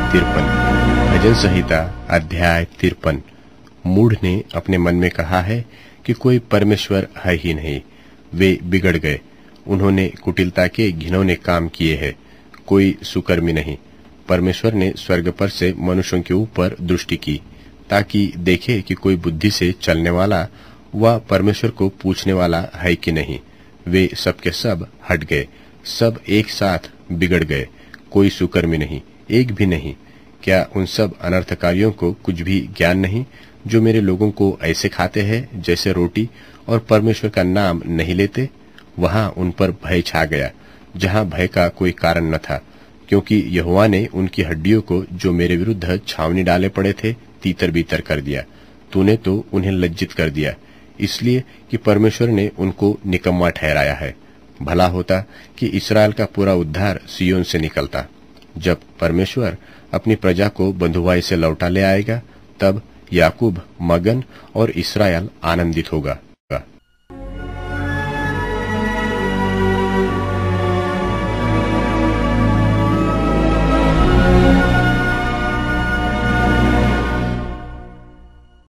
53। भजन संहिता अध्याय 53। मूढ़ ने अपने मन में कहा है कि कोई परमेश्वर है ही नहीं। वे बिगड़ गए, उन्होंने कुटिलता के घिनौने काम किए हैं। कोई सुकर्मी नहीं। परमेश्वर ने स्वर्ग पर से मनुष्यों के ऊपर दृष्टि की, ताकि देखे कि कोई बुद्धि से चलने वाला व परमेश्वर को पूछने वाला है कि नहीं। वे सब के सब हट गए, सब एक साथ बिगड़ गए। कोई सुकर्मी नहीं, एक भी नहीं। क्या उन सब अनर्थकारियों को कुछ भी ज्ञान नहीं, जो मेरे लोगों को ऐसे खाते हैं जैसे रोटी, और परमेश्वर का नाम नहीं लेते? वहां उन पर भय छा गया, जहां भय का कोई कारण न था, क्योंकि यहोवा ने उनकी हड्डियों को, जो मेरे विरुद्ध छावनी डाले पड़े थे, तीतर बीतर कर दिया। तूने तो उन्हें लज्जित कर दिया, इसलिए कि परमेश्वर ने उनको निकम्मा ठहराया है। भला होता कि इस्राएल का पूरा उद्धार सिय्योन से निकलता। जब परमेश्वर अपनी प्रजा को बंधुआई से लौटा ले आएगा, तब याकूब मगन और इस्राएल आनंदित होगा।